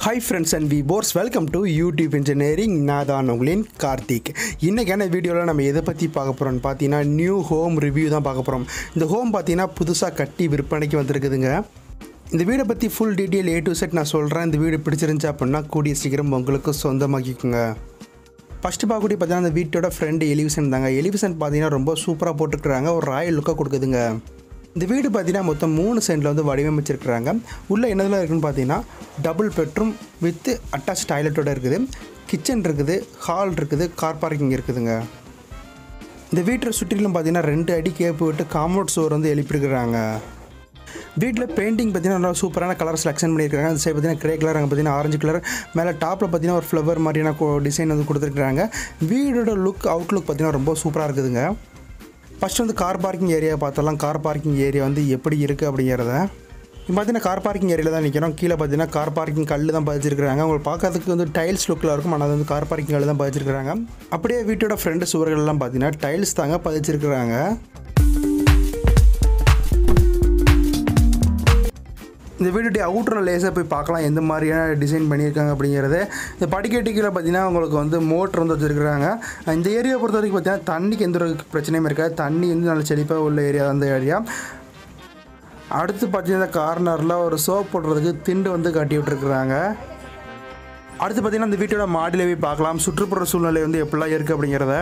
Hi friends and viewers, welcome to YouTube Engineering. நான் தான் உங்களின் கார்த்திக். இன்னைக்கான வீடியோவில் நம்ம எதை பற்றி பார்க்க போகிறோம்னு பார்த்தீங்கன்னா நியூ ஹோம் ரிவ்யூ தான் பார்க்க போகிறோம். இந்த ஹோம் பார்த்தீங்கன்னா புதுசாக கட்டி விற்பனைக்கு வந்திருக்குதுங்க. இந்த வீடை பற்றி full detail A to Z நான் சொல்கிறேன். இந்த வீடு பிடிச்சிருந்துச்சு அப்படின்னா கூடிய சீக்கிரம் உங்களுக்கு சொந்தமாக்கிக்குங்க. ஃபஸ்ட்டு பார்க்கக்கூடிய பார்த்தீங்கன்னா அந்த வீட்டோட ஃப்ரெண்டு எலிவிஷன் தாங்க. எலிவிஷன் பார்த்தீங்கன்னா ரொம்ப சூப்பராக போட்டுருக்குறாங்க, ஒரு ராயல் லுக்காக கொடுக்குதுங்க. இந்த வீடு பார்த்தீங்கன்னா மொத்தம் 3 சென்டில் வந்து வடிவமைச்சிருக்கிறாங்க. உள்ளே என்னதெல்லாம் இருக்குதுன்னு பார்த்தீங்கன்னா டபுள் பெட்ரூம் வித் அட்டாச் டாய்லெட்டோடு இருக்குது, கிச்சன் இருக்குது, ஹால் இருக்குது, கார் பார்க்கிங் இருக்குதுங்க. இந்த வீட்டை சுற்றிலும் பார்த்தீங்கன்னா 2 அடி கேப்பு விட்டு காம்பவுண்ட் சோர் வந்து எழுப்பியிருக்கிறாங்க. வீட்டில் பெயிண்டிங் பார்த்தீங்கன்னா நல்லா சூப்பரான கலர் செலெக்ஷன் பண்ணியிருக்காங்க. அந்த சைடு பார்த்தீங்கன்னா கிரே கலர், அங்கே பார்த்தீங்கன்னா ஆரஞ்சு கலர், மேலே டாப்பில் பார்த்தீங்கன்னா ஒரு ஃப்ளவர் மாதிரியான டிசைன் வந்து கொடுத்துருக்குறாங்க. வீடோட அவுட்லுக் பார்த்தீங்கன்னா ரொம்ப சூப்பராக இருக்குதுங்க. ஃபஸ்ட்டு வந்து கார் பார்க்கிங் ஏரியா பார்த்தலாம். கார் பார்க்கிங் ஏரியா வந்து எப்படி இருக்குது அப்படிங்கிறத இப்போ பார்த்தீங்கன்னா கார் பார்க்கிங் ஏரியாவில் தான் நிற்கிறோம். கீழே பார்த்தீங்கன்னா கார் பார்க்கிங் கல் தான் பதிச்சிருக்கிறாங்க. உங்களுக்கு பார்க்கறதுக்கு வந்து டைல்ஸ் லுக்கில் இருக்கும், ஆனால் அது வந்து கார் பார்க்கிங் கல் தான் பதிச்சிருக்கிறாங்க. அப்படியே வீட்டோட ஃப்ரண்ட் சுவர்கள்லாம் பார்த்தீங்கன்னா டைல்ஸ் தாங்க பதிச்சிருக்கிறாங்க. இந்த வீட்டுடைய அவுட்டர் லேஸாக போய் பார்க்கலாம் எந்த மாதிரியான டிசைன் பண்ணியிருக்காங்க அப்படிங்கிறது. இந்த படிக்கட்டுக்கில் பார்த்தீங்கன்னா உங்களுக்கு வந்து மோட்ரு வந்து வச்சுருக்குறாங்க. இந்த ஏரியா பொறுத்த வரைக்கும் பார்த்தீங்கன்னா தண்ணிக்கு எந்த ஒரு பிரச்சனையும் இருக்காது. தண்ணி வந்து நல்ல செழிப்பாக உள்ள ஏரியா அந்த ஏரியா. அடுத்து பார்த்தீங்கன்னா கார்னரில் ஒரு சோப் போடுறதுக்கு திண்டு வந்து கட்டி விட்டுருக்குறாங்க. அடுத்து பார்த்தீங்கன்னா இந்த வீட்டோட மாடியில் போய் பார்க்கலாம் சுற்றுப்புற சூழ்நிலை வந்து எப்படிலாம் இருக்குது அப்படிங்கிறத.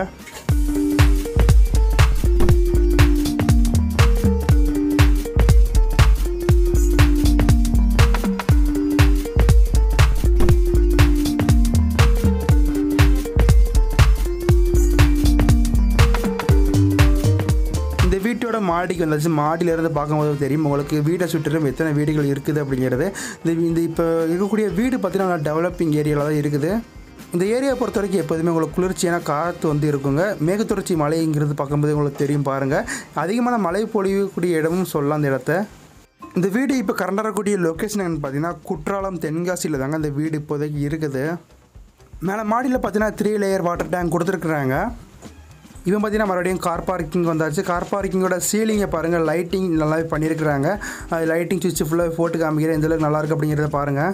வீட்டோட மாடிக்கு வந்தாச்சு. மாடியிலேருந்து பார்க்கும்போது தெரியும் உங்களுக்கு வீட்டை சுற்றிலும் எத்தனை வீடுகள் இருக்குது அப்படிங்கிறது. இந்த இப்போ இருக்கக்கூடிய வீடு பார்த்தீங்கன்னா டெவலப்பிங் ஏரியாவில் தான் இருக்குது. இந்த ஏரியா பொறுத்த வரைக்கும் எப்போதுமே உங்களுக்கு குளிர்ச்சியான காற்று வந்து இருக்குங்க. மேகத்தொடர்ச்சி மலைங்கிறது பார்க்கும்போது உங்களுக்கு தெரியும் பாருங்கள். அதிகமான மழை பொழியக்கூடிய இடமும் சொல்லலாம் அந்த இடத்த. இந்த வீடு இப்போ கரண்டாக இருக்கக்கூடிய லொக்கேஷன் பார்த்தீங்கன்னா குற்றாலம் தென்காசியில் தாங்க இந்த வீடு இப்போதைக்கு இருக்குது. மேலே மாடியில் பார்த்தீங்கன்னா 3 லேயர் வாட்டர் டேங்க் கொடுத்துருக்குறாங்க. இவன் பார்த்தீங்கன்னா மறுபடியும் கார் பார்க்கிங் வந்தாச்சு. கார் பார்க்கிங்கோட சீலிங்கை பாருங்கள், லைட்டிங் நல்லாவே பண்ணியிருக்கிறாங்க. அது லைட்டிங் சுவிட்ச் ஃபுல்லாக போட்டு காமிக்கிறேன் எந்தளவுக்கு நல்லாயிருக்கு அப்படிங்கிறத பாருங்கள்.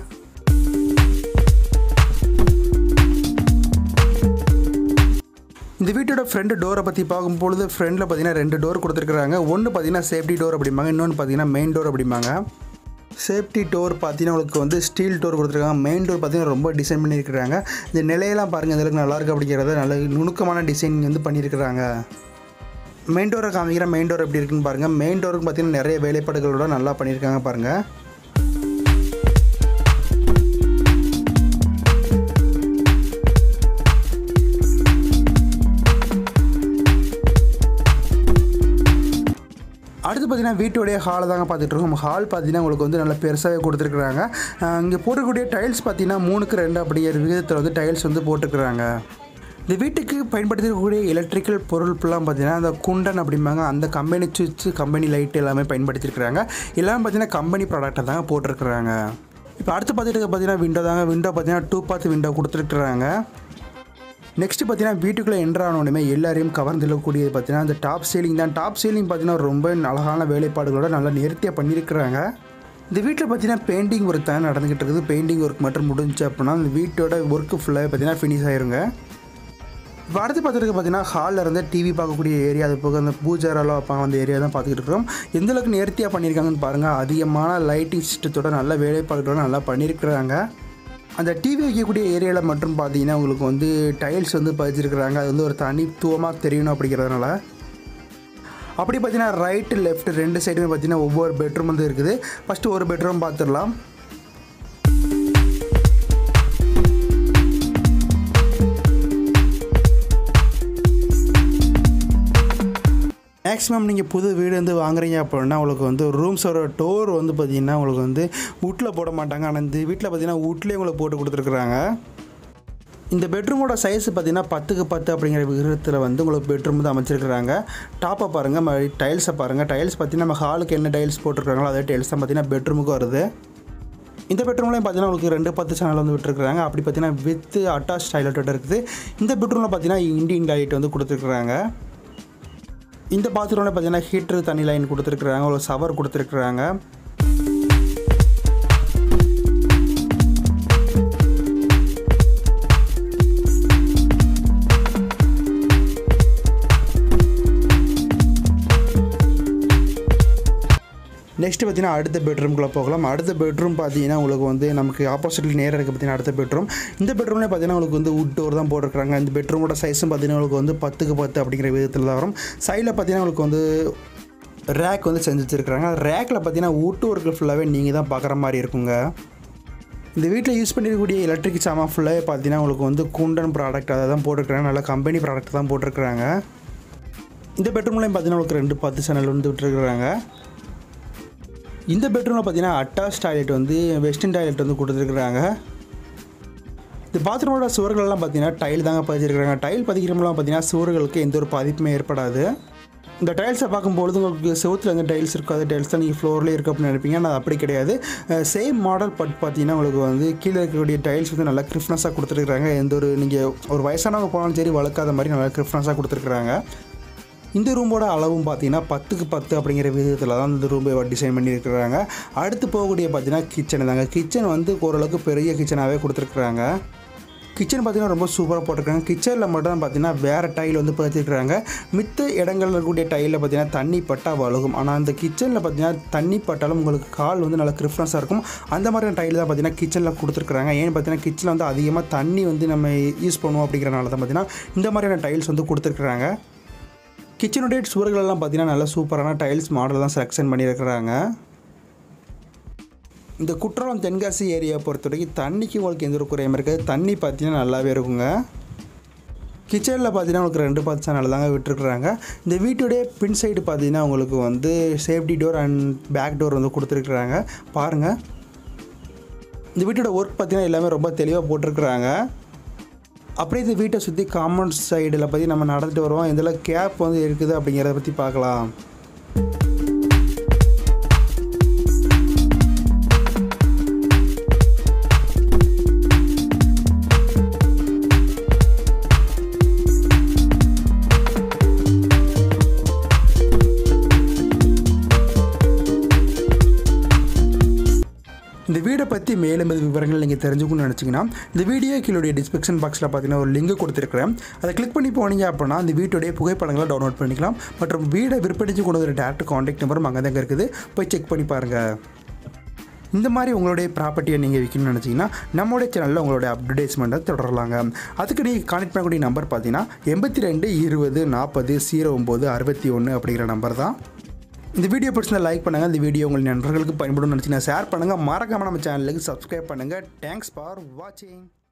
இந்த வீட்டோட ஃப்ரண்ட் டோரை பற்றி பார்க்கும்பொழுது ஃப்ரண்டில் பார்த்தீங்கன்னா 2 டோர் கொடுத்துருக்குறாங்க. ஒன்று பார்த்தீங்கன்னா சேஃப்டி டோர் அப்படிம்பாங்க, இன்னொன்று பார்த்தீங்கன்னா மெயின் டோர் அப்படிம்பாங்க. சேஃப்டி டோர் பார்த்தீங்கன்னா உங்களுக்கு வந்து ஸ்டீல் டோர் கொடுத்துருக்காங்க. மெயின் டோர் பார்த்தீங்கன்னா ரொம்ப டிசைன் பண்ணியிருக்கிறாங்க. இந்த நிலையெல்லாம் பாருங்கள் எந்தளவுக்கு நல்லாயிருக்கு அப்படிங்கிறத நல்ல நுணுக்கமான டிசைன் வந்து பண்ணியிருக்கிறாங்க. மெயின் டோரை காமிக்கிற மெயின் டோர் எப்படி இருக்குன்னு பாருங்கள். மெயின் டோருக்கு பார்த்தீங்கன்னா நிறைய வேலைப்பாடுகளோட நல்லா பண்ணியிருக்காங்க பாருங்கள். அடுத்து பார்த்தீங்கன்னா வீட்டோடைய ஹாலை தாங்க பார்த்துட்டு இருக்கோம். ஹால் பார்த்தீங்கன்னா உங்களுக்கு வந்து நல்லா பெருசாகவே கொடுத்துருக்குறாங்க. இங்கே போட்டுக்கூடிய டைல்ஸ் பார்த்தீங்கன்னா 3க்கு 2 அப்படிங்கிற விகிதத்தில் வந்து டைல்ஸ் வந்து போட்டுருக்குறாங்க. இந்த வீட்டுக்கு பயன்படுத்தக்கூடிய எலக்ட்ரிக்கல் பொருள்லாம் பார்த்தீங்கன்னா அந்த குண்டன் அப்படிம்பாங்க, அந்த கம்பெனி சுவிட்ச், கம்பெனி லைட் எல்லாமே பயன்படுத்தியிருக்கிறாங்க. எல்லாமே பார்த்தீங்கன்னா கம்பெனி ப்ராடக்டை தாங்க போட்டிருக்கிறாங்க. இப்போ அடுத்து பார்த்துட்டு பார்த்தீங்கன்னா விண்டோ தாங்க. விண்டோ பார்த்தீங்கன்னா 2 பார்ட் விண்டோ கொடுத்துருக்குறாங்க. நெக்ஸ்ட்டு பார்த்தீங்கன்னா வீட்டுக்குள்ளே என்ட்ரானோடனே எல்லாரையும் கவர்ந்துள்ளக்கூடியது பார்த்தீங்கன்னா அந்த டாப் சீலிங் தான். டாப் சீலிங் பார்த்தீங்கன்னா ரொம்ப அழகான வேலைப்பாடுகளோட நல்லா நேர்த்தியாக பண்ணியிருக்கிறாங்க. இந்த வீட்டில் பார்த்தீங்கன்னா பெயிண்டிங் ஒர்க் தான் நடந்துக்கிட்டு இருக்குது. பெயிண்டிங் ஒர்க் மட்டும் முடிஞ்சு அப்படின்னா அந்த வீட்டோட ஒர்க்கு ஃபுல்லாக பார்த்தீங்கன்னா ஃபினிஷ் ஆயிருங்க. இப்போ அடுத்து பார்த்துட்டு பார்த்தீங்கன்னா ஹாலில் இருந்து டிவி பார்க்கக்கூடிய ஏரியா, அது போக அந்த பூஜாரெல்லாம் வைப்பாங்க அந்த ஏரியா தான் பார்த்துக்கிட்டு இருக்கிறோம். எந்தளவுக்கு நேர்த்தியாக பண்ணியிருக்காங்கன்னு பாருங்கள். அதிகமான லைட்டிங் சிஸ்டத்தோட நல்ல வேலைப்பாடுகளோட நல்லா பண்ணியிருக்கிறாங்க. அந்த டிவி வைக்கக்கூடிய ஏரியாவில் மட்டும் பார்த்தீங்கன்னா உங்களுக்கு வந்து டைல்ஸ் வந்து பதிச்சிருக்கிறாங்க. அது வந்து ஒரு தனித்துவமாக தெரியணும் அப்படிங்கிறதுனால. அப்படி பார்த்தீங்கன்னா ரைட்டு லெஃப்ட் 2 சைடுமே பார்த்தீங்கன்னா ஒவ்வொரு பெட்ரூம் வந்து இருக்குது. ஃபஸ்ட்டு ஒரு பெட்ரூம் பார்த்துடலாம். மேக்ஸிமம் நீங்கள் புது வீடு வந்து வாங்குறீங்க அப்படின்னா உங்களுக்கு வந்து ரூம்ஸோட டோர் வந்து பார்த்திங்கன்னா உங்களுக்கு வந்து வுட்டில் போட மாட்டாங்க. ஆனால் இந்த வீட்டில் பார்த்தீங்கன்னா வுட்லேயே உங்களுக்கு போட்டு கொடுத்துருக்குறாங்க. இந்த பெட்ரூமோட சைஸ் பார்த்தீங்கன்னா 10க்கு 10 அப்படிங்கிற விகிதத்தில் வந்து உங்களுக்கு பெட்ரூம் வந்து அமைச்சிருக்கிறாங்க. டாப்பை பாருங்கள், டைல்ஸை பாருங்கள். டைல்ஸ் பார்த்தீங்கன்னா நம்ம ஹாலுக்கு என்ன டைல்ஸ் போட்டிருக்காங்களோ அதே டைல்ஸ் தான் பார்த்தீங்கன்னா பெட்ரூமுக்கு வருது. இந்த பெட்ரூம்லேயும் பார்த்தீங்கன்னா உங்களுக்கு 2 சேனல் வந்து விட்டுருக்குறாங்க. அப்படி பார்த்தீங்கன்னா வித் அட்டாச் டாய்லெட்டோட இருக்குது. இந்த பெட்ரூமில் பார்த்தீங்கன்னா இண்டியன் டாய்லெட் வந்து கொடுத்துருக்குறாங்க. இந்த பாத்ரூமில் பார்த்தீங்கன்னா ஹீட்டர் தண்ணி லைன் கொடுத்துருக்குறாங்க, ஒரு ஷவர் கொடுத்துருக்குறாங்க. நெக்ஸ்ட் பார்த்தீங்கன்னா அடுத்த பெட்ரூம்குள்ளே போகலாம். அடுத்த பெட்ரூம் பார்த்தீங்கன்னா உங்களுக்கு வந்து நமக்கு ஆப்போசிட்டில் நேராக இருக்குது பார்த்தீங்கன்னா அடுத்த பெட்ரூம். இந்த பெட்ரூம்லேயே பார்த்தீங்கன்னா உங்களுக்கு வந்து வுட் டோர் தான் போட்டிருக்காங்க. இந்த பெட்ரூமோட சைஸும் பார்த்தீங்கன்னா உங்களுக்கு வந்து 10க்கு 10 அப்படிங்கிற விதத்தில் தான் வரும். சைடில் பார்த்தீங்கன்னா உங்களுக்கு வந்து ரேக் வந்து செஞ்சு வச்சுருக்காங்க. ரேக்கில் பார்த்தீங்கன்னா வுட் ஒர்க்கு ஃபுல்லாகவே நீங்கள் தான் பார்க்குற மாதிரி இருக்குங்க. இந்த வீட்டில் யூஸ் பண்ணிருக்கக்கூடிய எலக்ட்ரிக் சாமான் ஃபுல்லாகவே பார்த்தீங்கன்னா உங்களுக்கு வந்து குண்டன் ப்ராடக்ட் அதை தான் போட்டிருக்காங்க. நல்லா கம்பெனி ப்ராடக்ட் தான் போட்டிருக்கிறாங்க. இந்த பெட்ரூம்லேயும் பார்த்தீங்கன்னா உங்களுக்கு 2 10 சேனல் வந்து விட்டுருக்குறாங்க. இந்த பெட்ரூமில் பார்த்தீங்கன்னா அட்டாச் டாய்லெட் வந்து வெஸ்டர்ன் டாய்லெட் வந்து கொடுத்துருக்குறாங்க. இந்த பாத்ரூமோட சுவர்கள்லாம் பார்த்தீங்கன்னா டைல் தாங்க பதிச்சிருக்கிறாங்க. டைல் பதிக்கிறவங்களாம் பார்த்தீங்கன்னா சுவர்களுக்கு எந்த ஒரு பாதிப்புமே ஏற்படாது. இந்த டைல்ஸை பார்க்கும்பொழுது உங்களுக்கு செவுத்தில் வந்து டைல்ஸ் இருக்காது, டைல்ஸ் தான் நீங்கள் ஃப்ளோர்லேயே இருக்குது அப்படின்னு நினைப்பீங்க. ஆனால் அப்படி கிடையாது. சேம் மாடல் பட் பார்த்தீங்கன்னா உங்களுக்கு வந்து கீழே இருக்கக்கூடிய டைல்ஸ் வந்து நல்லா கிரிஃப்னஸாக கொடுத்துருக்குறாங்க. எந்த ஒரு நீங்கள் ஒரு வயசானவங்க போனாலும் சரி வளர்க்காத மாதிரி நல்லா கிரிஃப்னஸாக கொடுத்துருக்குறாங்க. இந்த ரூமோட அளவும் பார்த்தீங்கன்னா 10க்கு 10 அப்படிங்கிற விதத்தில் தான் இந்த ரூமை டிசைன் பண்ணியிருக்கிறாங்க. அடுத்து போகக்கூடிய பார்த்தீங்கன்னா கிச்சன் தாங்க. கிச்சன் வந்து ஓரளவுக்கு பெரிய கிச்சனாகவே கொடுத்துருக்குறாங்க. கிச்சன் பார்த்தீங்கன்னா ரொம்ப சூப்பராக போட்டிருக்காங்க. கிச்சனில் மட்டும் தான் பார்த்தீங்கன்னா வேறு டைல் வந்து பதிச்சிருக்கிறாங்க. மித்த இடங்களில் இருக்கக்கூடிய டைலில் பார்த்தீங்கன்னா தண்ணி பட்டால் வழுகும். ஆனால் அந்த கிச்சனில் பார்த்தீங்கன்னா தண்ணி பட்டாலும் உங்களுக்கு கால் வந்து நல்லா கிரிஃப்னஸாக இருக்கும். அந்த மாதிரியான டைல் தான் பார்த்தீங்கன்னா கிச்சனில் கொடுத்துருக்குறாங்க. ஏன்னு பார்த்தீங்கன்னா கிச்சனில் வந்து அதிகமாக தண்ணி வந்து நம்ம யூஸ் பண்ணுவோம் அப்படிங்கிறனால தான் பார்த்தீங்கன்னா இந்த மாதிரியான டைல்ஸ் வந்து கொடுத்துருக்குறாங்க. கிச்சனுடைய சுவர்களெல்லாம் பார்த்தீங்கன்னா நல்லா சூப்பரான டைல்ஸ் மாடல் தான் செலெக்ஷன் பண்ணியிருக்கிறாங்க. இந்த குற்றாலம் தென்காசி ஏரியா பொறுத்த வரைக்கும் தண்ணிக்கு உங்களுக்கு எந்த ஒரு குறையும் இருக்காது. தண்ணி பார்த்தீங்கன்னா நல்லாவே இருக்குங்க. கிச்சனில் பார்த்தீங்கன்னா உங்களுக்கு 2 10 சேனல் தாங்க விட்டுருக்குறாங்க. இந்த வீட்டுடைய பின் சைடு பார்த்தீங்கன்னா உங்களுக்கு வந்து safety door and back door வந்து கொடுத்துருக்குறாங்க. பாருங்கள், இந்த வீட்டோட ஒர்க் பார்த்தீங்கன்னா எல்லாமே ரொம்ப தெளிவாக போட்டிருக்குறாங்க. அப்படியே இந்த வீட்டை சுற்றி காம்பவுண்ட் சைடில் பற்றி நம்ம நடந்துட்டு வருவோம். இதில் கேப் வந்து இருக்குது அப்படிங்கிறத பற்றி பார்க்கலாம். இந்த வீடை பற்றி மேலும் விவரங்கள் நீங்கள் தெரிஞ்சுக்கணும்னு நினச்சிங்கன்னா இந்த வீடியோ கீழே டிஸ்கிரிப்ஷன் பாக்ஸில் பார்த்தீங்கன்னா ஒரு லிங்க் கொடுத்துருக்குறேன். அதை கிளிக் பண்ணி போனீங்க அப்படின்னா இந்த வீட்டுடைய புகைப்படங்களை டவுன்லோட் பண்ணிக்கலாம். மற்றும் வீடை விற்பனைக்கு கொண்டு வர டேரக்ட் காண்டாக்ட் நம்பரும் அங்கே தாங்க இருக்குது. போய் செக் பண்ணி பாருங்கள். இந்த மாதிரி உங்களுடைய ப்ராப்பர்ட்டியை நீங்கள் விற்கணும்னு நினச்சிங்கன்னா நம்மளுடைய சேனலில் உங்களுடைய அப்டேட்ஸ்மெண்ட்டை தொடரலாங்க. அதுக்கு நீங்கள் கான்டெக்ட் பண்ணக்கூடிய நம்பர் பார்த்தீங்கன்னா 82 20 40 09 61 அப்படிங்கிற நம்பர் தான். இந்த வீடியோ பிடிச்சிருந்தா லைக் பண்ணுங்கள். இந்த வீடியோ உங்கள் நண்பர்களுக்கு பயன்படும் நினச்சிங்கன்னா ஷேர் பண்ணுங்கள். மறக்காமல் நம்ம சேனலுக்கு சப்ஸ்கிரைப் பண்ணுங்கள். தேங்க்ஸ் ஃபார் வாட்சிங்.